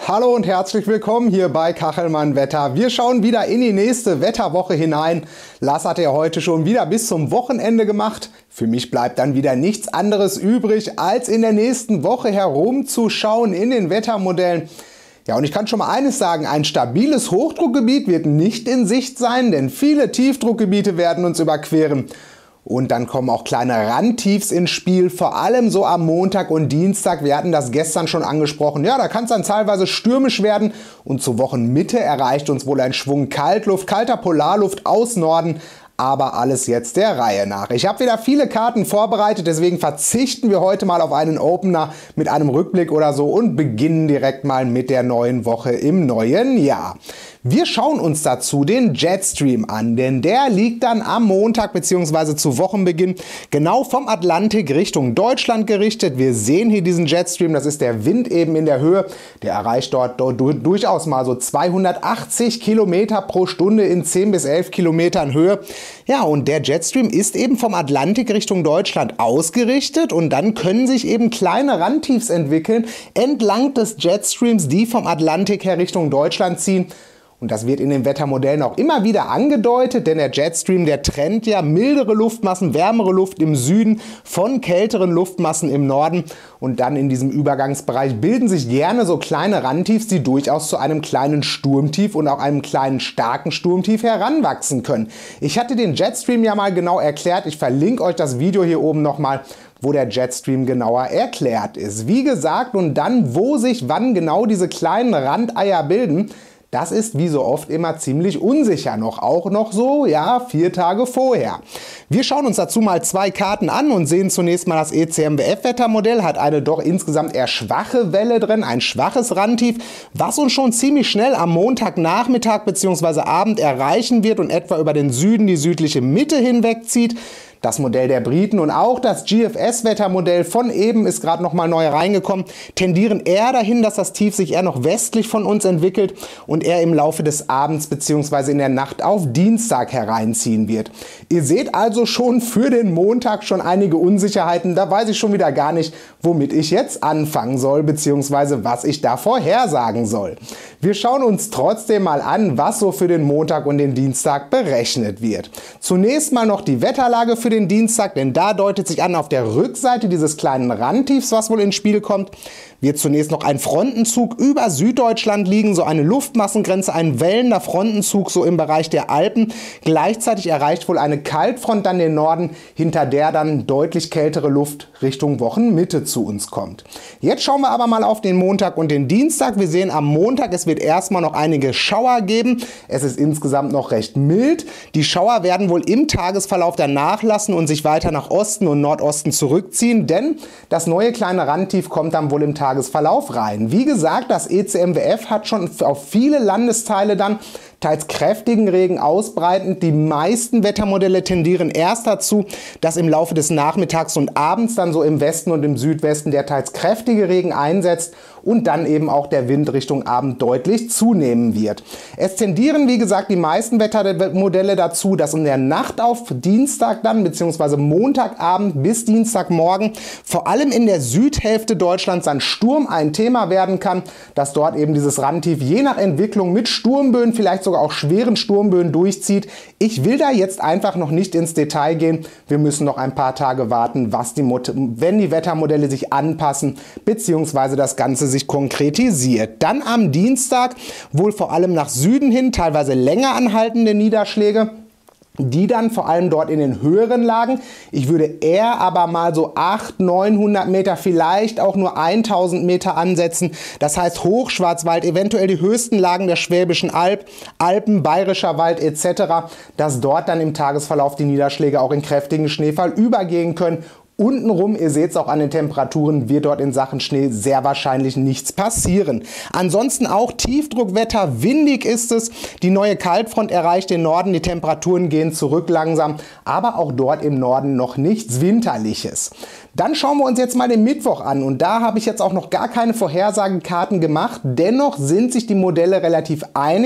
Hallo und herzlich willkommen hier bei Kachelmann Wetter. Wir schauen wieder in die nächste Wetterwoche hinein. Lars hat ja heute schon wieder bis zum Wochenende gemacht. Für mich bleibt dann wieder nichts anderes übrig, als in der nächsten Woche herumzuschauen in den Wettermodellen. Ja, und ich kann schon mal eines sagen, ein stabiles Hochdruckgebiet wird nicht in Sicht sein, denn viele Tiefdruckgebiete werden uns überqueren. Und dann kommen auch kleine Randtiefs ins Spiel, vor allem so am Montag und Dienstag. Wir hatten das gestern schon angesprochen. Ja, da kann es dann teilweise stürmisch werden. Und zur Wochenmitte erreicht uns wohl ein Schwung Kaltluft, kalter Polarluft aus Norden. Aber alles jetzt der Reihe nach. Ich habe wieder viele Karten vorbereitet, deswegen verzichten wir heute mal auf einen Opener mit einem Rückblick oder so und beginnen direkt mal mit der neuen Woche im neuen Jahr. Wir schauen uns dazu den Jetstream an, denn der liegt dann am Montag bzw. zu Wochenbeginn genau vom Atlantik Richtung Deutschland gerichtet. Wir sehen hier diesen Jetstream, das ist der Wind eben in der Höhe. Der erreicht dort durchaus mal so 280 Kilometer pro Stunde in 10 bis 11 Kilometern Höhe. Ja, und der Jetstream ist eben vom Atlantik Richtung Deutschland ausgerichtet und dann können sich eben kleine Randtiefs entwickeln entlang des Jetstreams, die vom Atlantik her Richtung Deutschland ziehen. Und das wird in den Wettermodellen auch immer wieder angedeutet, denn der Jetstream, der trennt ja mildere Luftmassen, wärmere Luft im Süden von kälteren Luftmassen im Norden. Und dann in diesem Übergangsbereich bilden sich gerne so kleine Randtiefs, die durchaus zu einem kleinen Sturmtief und auch einem kleinen starken Sturmtief heranwachsen können. Ich hatte den Jetstream ja mal genau erklärt. Ich verlinke euch das Video hier oben nochmal, wo der Jetstream genauer erklärt ist. Wie gesagt, und dann, wo sich wann genau diese kleinen Randeier bilden, das ist wie so oft immer ziemlich unsicher noch, auch noch so, ja, 4 Tage vorher. Wir schauen uns dazu mal 2 Karten an und sehen zunächst mal das ECMWF-Wettermodell, hat eine doch insgesamt eher schwache Welle drin, ein schwaches Randtief, was uns schon ziemlich schnell am Montagnachmittag bzw. Abend erreichen wird und etwa über den Süden, die südliche Mitte hinwegzieht. Das Modell der Briten und auch das GFS-Wettermodell von eben ist gerade noch mal neu reingekommen, tendieren eher dahin, dass das Tief sich eher noch westlich von uns entwickelt und eher im Laufe des Abends bzw. in der Nacht auf Dienstag hereinziehen wird. Ihr seht also schon für den Montag schon einige Unsicherheiten, da weiß ich schon wieder gar nicht, womit ich jetzt anfangen soll bzw. was ich da vorhersagen soll. Wir schauen uns trotzdem mal an, was so für den Montag und den Dienstag berechnet wird. Zunächst mal noch die Wetterlage für den Dienstag, denn da deutet sich an, auf der Rückseite dieses kleinen Randtiefs, was wohl ins Spiel kommt, wird zunächst noch ein Frontenzug über Süddeutschland liegen, so eine Luftmassengrenze, ein wellender Frontenzug so im Bereich der Alpen. Gleichzeitig erreicht wohl eine Kaltfront dann den Norden, hinter der dann deutlich kältere Luft Richtung Wochenmitte zu uns kommt. Jetzt schauen wir aber mal auf den Montag und den Dienstag. Wir sehen am Montag, es wird erstmal noch einige Schauer geben. Es ist insgesamt noch recht mild. Die Schauer werden wohl im Tagesverlauf dann nachlassen und sich weiter nach Osten und Nordosten zurückziehen, denn das neue kleine Randtief kommt dann wohl im Tagesverlauf rein. Wie gesagt, das ECMWF hat schon auf viele Landesteile dann teils kräftigen Regen ausbreitend. Die meisten Wettermodelle tendieren erst dazu, dass im Laufe des Nachmittags und Abends dann so im Westen und im Südwesten der teils kräftige Regen einsetzt und dann eben auch der Wind Richtung Abend deutlich zunehmen wird. Es tendieren, wie gesagt, die meisten Wettermodelle dazu, dass in der Nacht auf Dienstag dann bzw. Montagabend bis Dienstagmorgen vor allem in der Südhälfte Deutschlands ein Sturm ein Thema werden kann, dass dort eben dieses Randtief je nach Entwicklung mit Sturmböen, vielleicht sogar auch schweren Sturmböen durchzieht. Ich will da jetzt einfach noch nicht ins Detail gehen. Wir müssen noch ein paar Tage warten, wenn die Wettermodelle sich anpassen bzw. das Ganze sich konkretisiert. Dann am Dienstag wohl vor allem nach Süden hin teilweise länger anhaltende Niederschläge, die dann vor allem dort in den höheren Lagen, ich würde eher aber mal so 800, 900 Meter, vielleicht auch nur 1000 Meter ansetzen. Das heißt Hochschwarzwald, eventuell die höchsten Lagen der Schwäbischen Alb, Alpen, Bayerischer Wald etc., dass dort dann im Tagesverlauf die Niederschläge auch in kräftigen Schneefall übergehen können. Untenrum, ihr seht es auch an den Temperaturen, wird dort in Sachen Schnee sehr wahrscheinlich nichts passieren. Ansonsten auch Tiefdruckwetter, windig ist es. Die neue Kaltfront erreicht den Norden, die Temperaturen gehen zurück langsam, aber auch dort im Norden noch nichts Winterliches. Dann schauen wir uns jetzt mal den Mittwoch an und da habe ich jetzt auch noch gar keine Vorhersagekarten gemacht. Dennoch sind sich die Modelle relativ einig,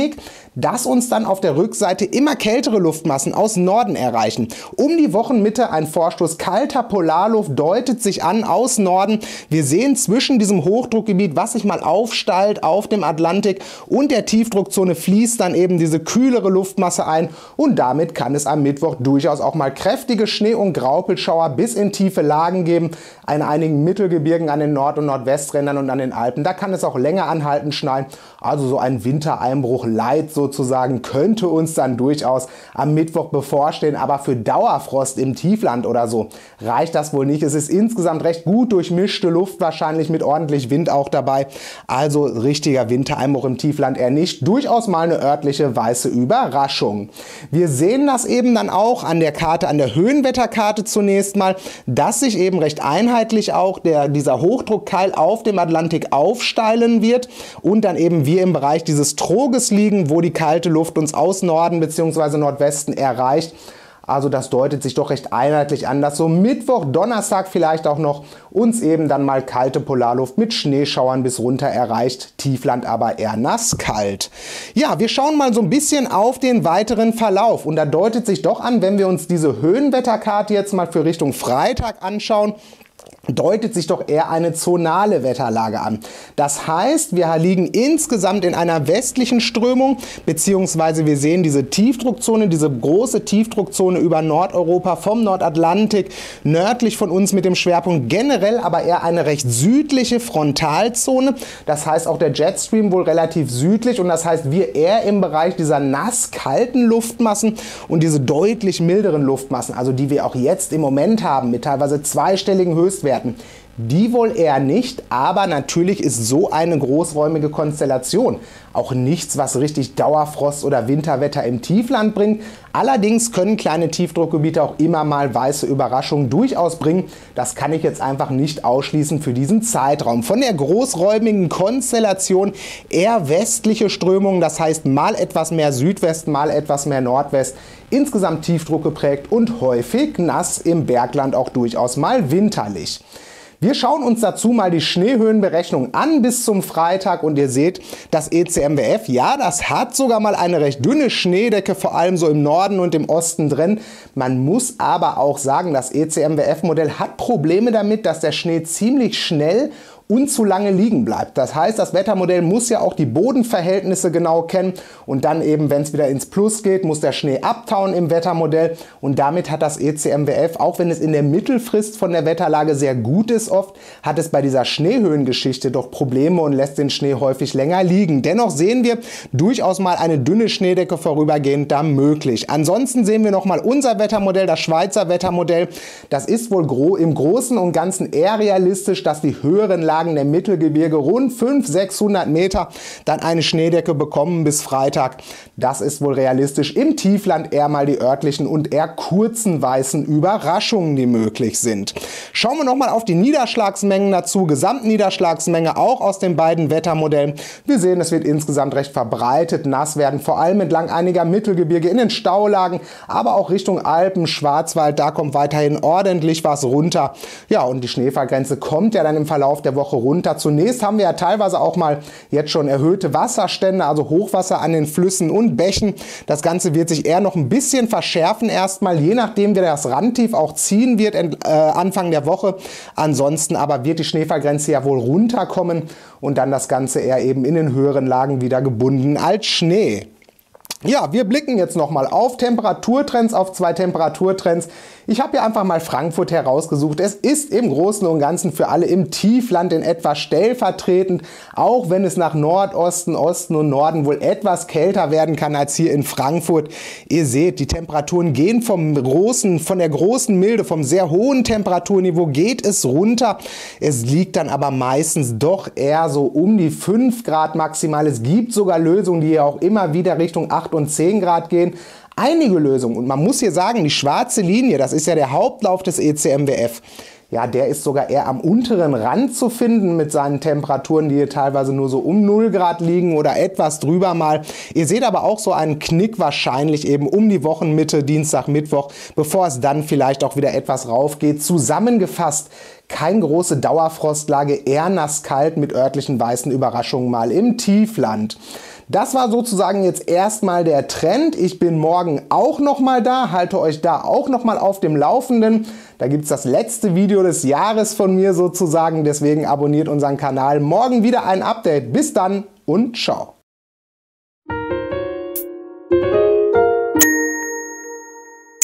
dass uns dann auf der Rückseite immer kältere Luftmassen aus Norden erreichen. Um die Wochenmitte ein Vorstoß kalter Polarluft deutet sich an aus Norden. Wir sehen zwischen diesem Hochdruckgebiet, was sich mal aufsteilt auf dem Atlantik, und der Tiefdruckzone fließt dann eben diese kühlere Luftmasse ein und damit kann es am Mittwoch durchaus auch mal kräftige Schnee- und Graupelschauer bis in tiefe Lagen geben. An einigen Mittelgebirgen, an den Nord- und Nordwesträndern und an den Alpen, da kann es auch länger anhaltend schneien. Also so ein Wintereinbruch light sozusagen könnte uns dann durchaus am Mittwoch bevorstehen. Aber für Dauerfrost im Tiefland oder so reicht das wohl nicht. Es ist insgesamt recht gut durchmischte Luft, wahrscheinlich mit ordentlich Wind auch dabei. Also richtiger Wintereinbruch im Tiefland eher nicht. Durchaus mal eine örtliche weiße Überraschung. Wir sehen das eben dann auch an der Karte, an der Höhenwetterkarte zunächst mal, dass sich eben recht einheitlich auch dieser Hochdruckkeil auf dem Atlantik aufsteilen wird und dann eben wir im Bereich dieses Troges liegen, wo die kalte Luft uns aus Norden bzw. Nordwesten erreicht. Also das deutet sich doch recht einheitlich an, dass so Mittwoch, Donnerstag vielleicht auch noch uns eben dann mal kalte Polarluft mit Schneeschauern bis runter erreicht. Tiefland aber eher nasskalt. Ja, wir schauen mal so ein bisschen auf den weiteren Verlauf und da deutet sich doch an, wenn wir uns diese Höhenwetterkarte jetzt mal für Richtung Freitag anschauen, deutet sich doch eher eine zonale Wetterlage an. Das heißt, wir liegen insgesamt in einer westlichen Strömung, beziehungsweise wir sehen diese Tiefdruckzone, diese große Tiefdruckzone über Nordeuropa vom Nordatlantik, nördlich von uns mit dem Schwerpunkt generell aber eher eine recht südliche Frontalzone. Das heißt auch der Jetstream wohl relativ südlich und das heißt wir eher im Bereich dieser nass-kalten Luftmassen und diese deutlich milderen Luftmassen, also die wir auch jetzt im Moment haben mit teilweise zweistelligen Höchstwerten, die wohl eher nicht, aber natürlich ist so eine großräumige Konstellation auch nichts, was richtig Dauerfrost oder Winterwetter im Tiefland bringt. Allerdings können kleine Tiefdruckgebiete auch immer mal weiße Überraschungen durchaus bringen. Das kann ich jetzt einfach nicht ausschließen für diesen Zeitraum. Von der großräumigen Konstellation eher westliche Strömungen, das heißt mal etwas mehr Südwest, mal etwas mehr Nordwest. Insgesamt Tiefdruck geprägt und häufig nass im Bergland auch durchaus mal winterlich. Wir schauen uns dazu mal die Schneehöhenberechnung an bis zum Freitag und ihr seht, das ECMWF, ja, das hat sogar mal eine recht dünne Schneedecke, vor allem so im Norden und im Osten drin. Man muss aber auch sagen, das ECMWF-Modell hat Probleme damit, dass der Schnee ziemlich schnell und zu lange liegen bleibt. Das heißt, das Wettermodell muss ja auch die Bodenverhältnisse genau kennen und dann eben, wenn es wieder ins Plus geht, muss der Schnee abtauen im Wettermodell und damit hat das ECMWF, auch wenn es in der Mittelfrist von der Wetterlage sehr gut ist oft, hat es bei dieser Schneehöhengeschichte doch Probleme und lässt den Schnee häufig länger liegen. Dennoch sehen wir durchaus mal eine dünne Schneedecke vorübergehend da möglich. Ansonsten sehen wir nochmal unser Wettermodell, das Schweizer Wettermodell. Das ist wohl im Großen und Ganzen eher realistisch, dass die höheren Lagen der Mittelgebirge rund 500-600 Meter dann eine Schneedecke bekommen bis Freitag. Das ist wohl realistisch. Im Tiefland eher mal die örtlichen und eher kurzen weißen Überraschungen, die möglich sind. Schauen wir nochmal auf die Niederschlagsmengen dazu. Gesamtniederschlagsmenge auch aus den beiden Wettermodellen. Wir sehen, es wird insgesamt recht verbreitet nass werden, vor allem entlang einiger Mittelgebirge in den Staulagen, aber auch Richtung Alpen, Schwarzwald, da kommt weiterhin ordentlich was runter. Ja, und die Schneefallgrenze kommt ja dann im Verlauf der Woche runter. Zunächst haben wir ja teilweise auch mal jetzt schon erhöhte Wasserstände, also Hochwasser an den Flüssen und Bächen. Das Ganze wird sich eher noch ein bisschen verschärfen erstmal, je nachdem wie das Randtief auch ziehen wird Anfang der Woche. Ansonsten aber wird die Schneefallgrenze ja wohl runterkommen und dann das Ganze eher eben in den höheren Lagen wieder gebunden als Schnee. Ja, wir blicken jetzt nochmal auf Temperaturtrends, auf zwei Temperaturtrends. Ich habe hier einfach mal Frankfurt herausgesucht. Es ist im Großen und Ganzen für alle im Tiefland in etwa stellvertretend, auch wenn es nach Nordosten, Osten und Norden wohl etwas kälter werden kann als hier in Frankfurt. Ihr seht, die Temperaturen gehen von der großen Milde, vom sehr hohen Temperaturniveau geht es runter. Es liegt dann aber meistens doch eher so um die 5 Grad maximal. Es gibt sogar Lösungen, die ja auch immer wieder Richtung 8 und 10 Grad gehen. Einige Lösungen, und man muss hier sagen, die schwarze Linie, das ist ja der Hauptlauf des ECMWF, ja, der ist sogar eher am unteren Rand zu finden mit seinen Temperaturen, die hier teilweise nur so um 0 Grad liegen oder etwas drüber mal. Ihr seht aber auch so einen Knick wahrscheinlich eben um die Wochenmitte, Dienstag, Mittwoch, bevor es dann vielleicht auch wieder etwas rauf geht. Zusammengefasst, keine große Dauerfrostlage, eher nasskalt mit örtlichen weißen Überraschungen mal im Tiefland. Das war sozusagen jetzt erstmal der Trend. Ich bin morgen auch nochmal da, halte euch da auch nochmal auf dem Laufenden. Da gibt es das letzte Video des Jahres von mir sozusagen, deswegen abonniert unseren Kanal. Morgen wieder ein Update. Bis dann und ciao.